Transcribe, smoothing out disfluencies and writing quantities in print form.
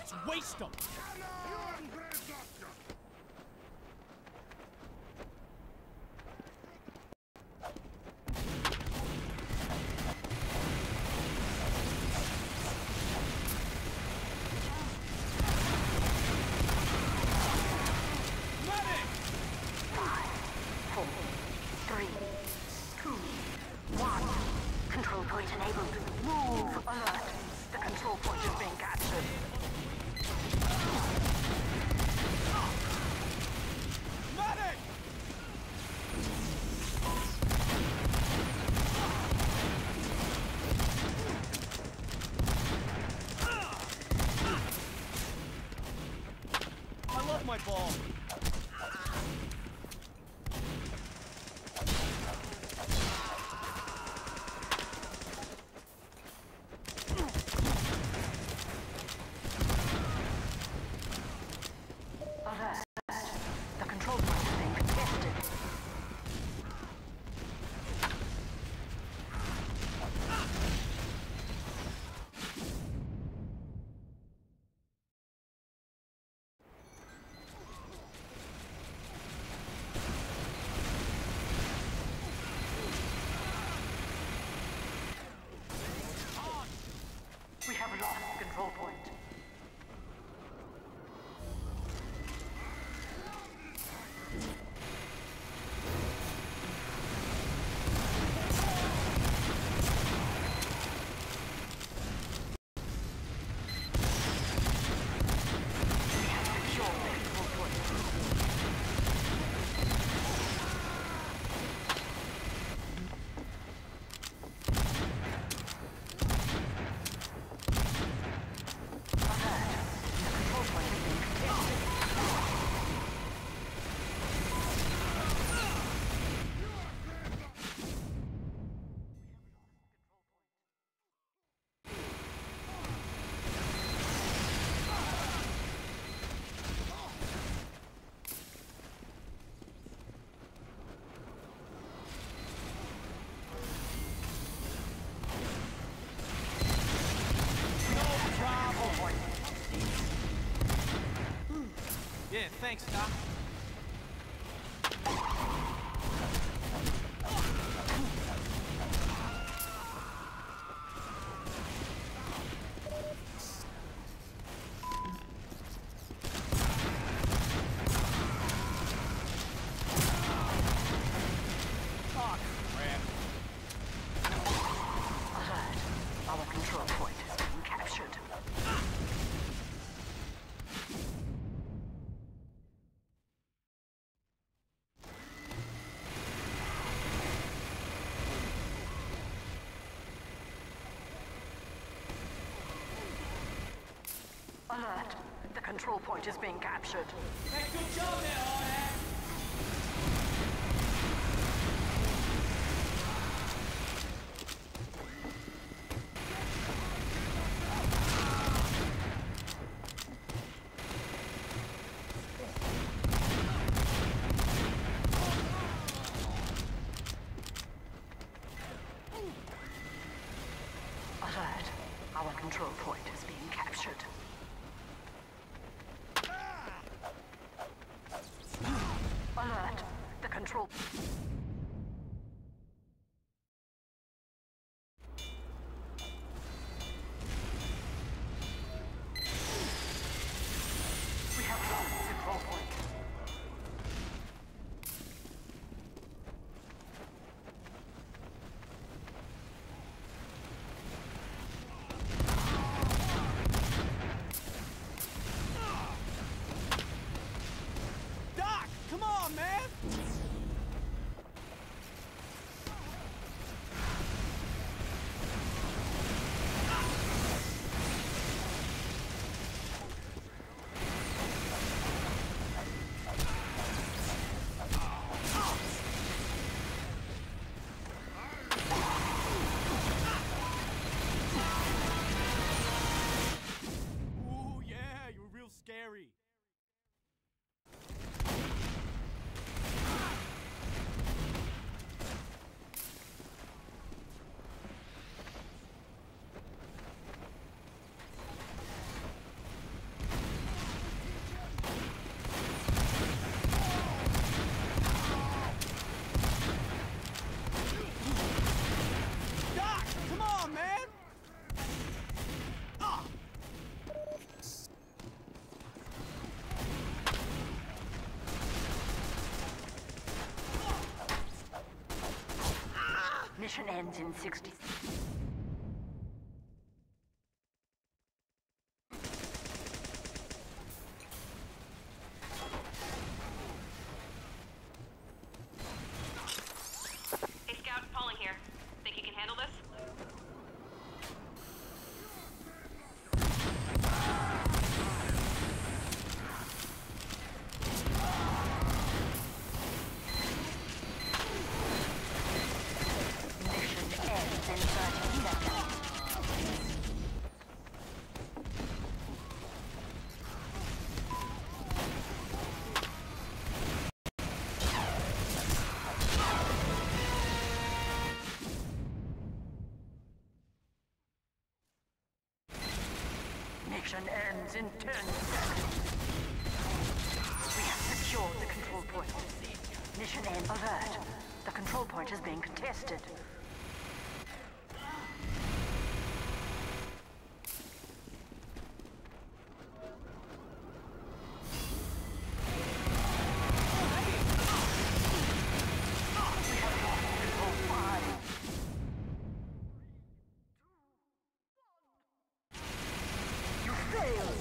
Let's waste them! Control point enabled. Move! Alert! The control point is being captured. Medic! I love my ball. The control point is being contested. We have lost the control point. Yeah, thanks, Doc. Oh, crap. Alert. Our control point is being captured. Alert. The control point is being captured. Hey, good job there, hard-ass! Alert. Our control point is being captured. Alert. The control... We have lost the control point. Doc, come on, man! ends in 60. Hey, Scout, Pauling here. Think you can handle this? Mission ends in 30 seconds. Mission ends in 10 seconds. We have secured the control point. Mission end alert. The control point is being contested. We have lost control 5. You failed!